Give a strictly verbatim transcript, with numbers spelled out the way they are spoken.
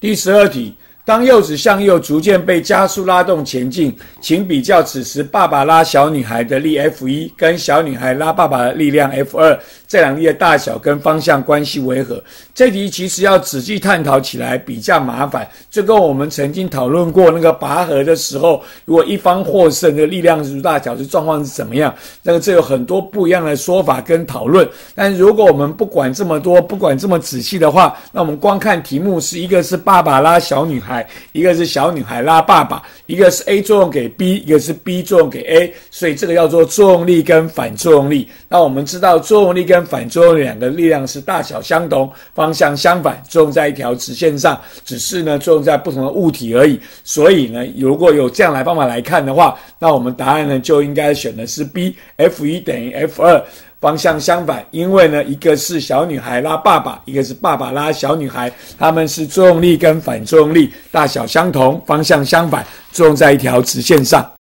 第十二题，当柚子向右逐渐被加速拉动前进，请比较此时爸爸拉小女孩的力 F 一 跟小女孩拉爸爸的力量 F 二， 这两力的大小跟方向关系为何？这题其实要仔细探讨起来比较麻烦，就跟我们曾经讨论过那个拔河的时候，如果一方获胜的力量如大小是状况是怎么样，那个这有很多不一样的说法跟讨论。但如果我们不管这么多，不管这么仔细的话，那我们光看题目是一个是爸爸拉小女孩，一个是小女孩拉爸爸，一个是 A 作用给 B， 一个是 B 作用给 A， 所以这个叫做作用力跟反作用力。那我们知道作用力跟反作用力两个力量是大小相同，方向相反，作用在一条直线上，只是呢作用在不同的物体而已。所以呢，如果有这样来方法来看的话，那我们答案呢就应该选的是 B， F 一 等于 F 二。方向相反，因为呢，一个是小女孩拉爸爸，一个是爸爸拉小女孩，他们是作用力跟反作用力大小相同，方向相反，作用在一条直线上。